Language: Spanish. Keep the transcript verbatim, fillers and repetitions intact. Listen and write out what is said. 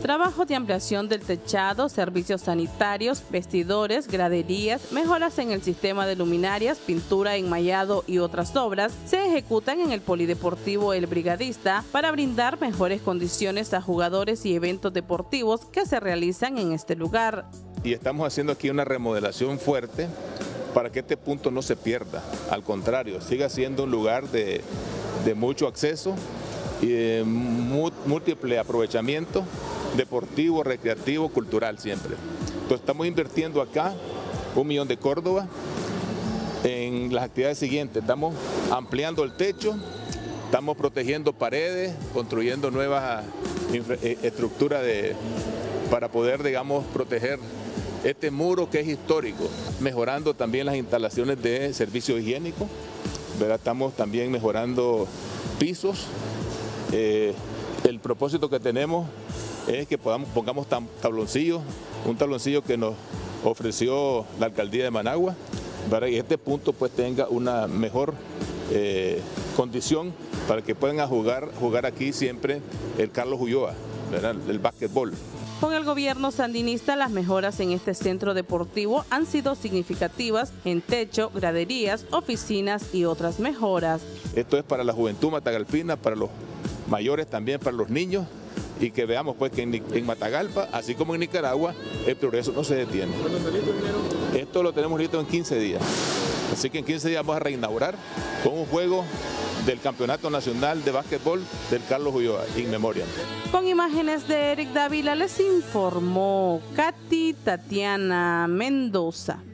Trabajos de ampliación del techado, servicios sanitarios, vestidores, graderías, mejoras en el sistema de luminarias, pintura, enmayado y otras obras se ejecutan en el Polideportivo El Brigadista para brindar mejores condiciones a jugadores y eventos deportivos que se realizan en este lugar. Y estamos haciendo aquí una remodelación fuerte para que este punto no se pierda, al contrario, siga siendo un lugar de, de mucho acceso y de múltiple aprovechamiento deportivo, recreativo, cultural siempre. Entonces estamos invirtiendo acá un millón de Córdoba en las actividades siguientes. Estamos ampliando el techo, estamos protegiendo paredes, construyendo nuevas estructuras de, para poder, digamos, proteger este muro que es histórico, mejorando también las instalaciones de servicio higiénico, ¿verdad? Estamos también mejorando pisos. Eh, el propósito que tenemos es que podamos, pongamos tabloncillos, un tabloncillo que nos ofreció la alcaldía de Managua, para que este punto pues tenga una mejor eh, condición para que puedan jugar, jugar aquí siempre el Carlos Ulloa, ¿verdad? El básquetbol. Con el gobierno sandinista, las mejoras en este centro deportivo han sido significativas en techo, graderías, oficinas y otras mejoras. Esto es para la juventud matagalpina, para los mayores también, para los niños, y que veamos pues que en, en Matagalpa, así como en Nicaragua, el progreso no se detiene. ¿Cuándo está listo, ingeniero? Esto lo tenemos listo en quince días. Así que en quince días vamos a reinaugurar con un juego del Campeonato Nacional de Básquetbol del Carlos Ulloa, in memoriam. Con imágenes de Eric Dávila les informó Katy Tatiana Mendoza.